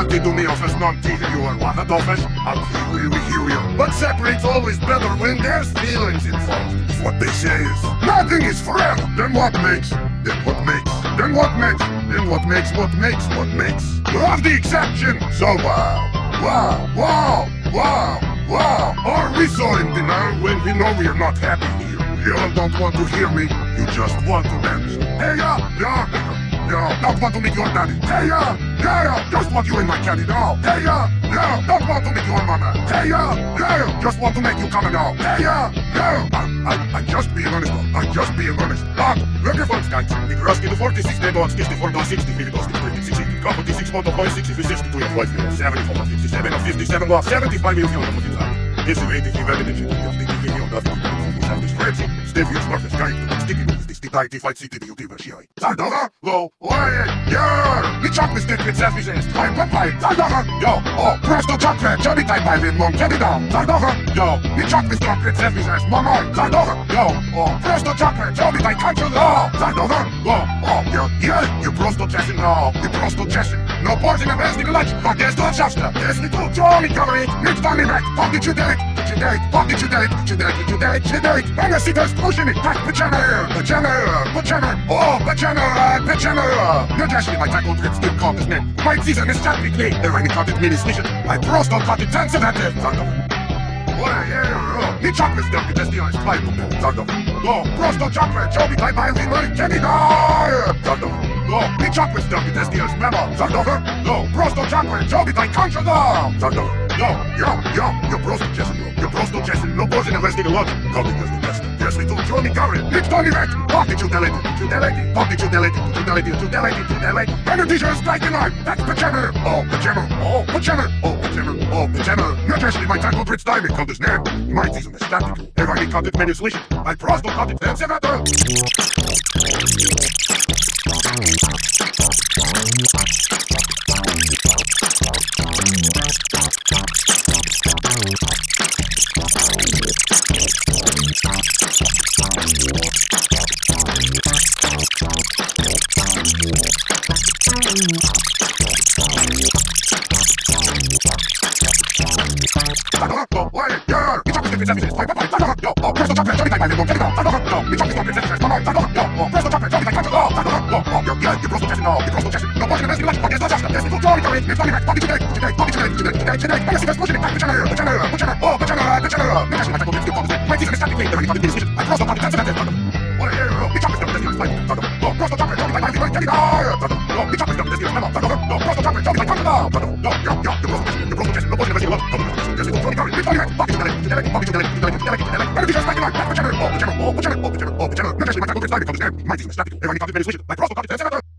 Ти do me office non-TV, you are what at office? I'll really hear you. But separate's always better when there's feelings involved. If what they say is, nothing is forever, then what makes? Then what makes? Then what makes? Then what makes? What makes? What makes? Love the exception. So wow. Are we so in denial when we know we are not happy here? You don't want to hear me, you just want to dance. Hey don't want to meet your daddy. Hey just want you in my caddy now. Hey don't want to meet your mama. Hey just want to make you come and go. Hey I'm just being honest. I'm just being honest. Lekker van skijt. Ik rust in de 46 dead 64 door 60 feet door 66 couple 6 months of 60 62 of 70 of 57 of 57 of 75 million of the time. Is the way to give evidence of the video of the spreadsheet. Stevie smart as guy. Sticky moves this tight fight city beauty version. Zardora go yeah. We chop this dick with selfies and pipe. Zardora yo presto chocolate. Johnny type by him long get it down. Zardora yo we chop this dick with selfies and mama. Zardora yo presto chocolate. Johnny type control Zardora go yeah. You prosto chasing now. You prosto chasing. No portion of as nigga like. Fuck yes don't shasta. Yes we do Johnny cover it. Next time back. Fuck did you date? Did you date? And I see there's pushing it. Pajama. No dashing my tackle grip still called this name. My season is technically the rainy content mini station. I prosto cut it 10 sedative. Me chocolate stuff it that's the ice pipe of them. Prosto chocolate. Joby type by the money. Kenny me chocolate stuff it that's the ice memo. Prosto chocolate. Joby type contra You're prosto chasing. No portion of resting alone. Coming as the best. Yes, we do Johnny Curry. It's Tony Rack. Fuck did you delete? And the teacher is striking on. That's pajama. Pajama. Not actually my tackle Brits timing called his name. My season is static. Every content menu solution. I prosto content then senator. My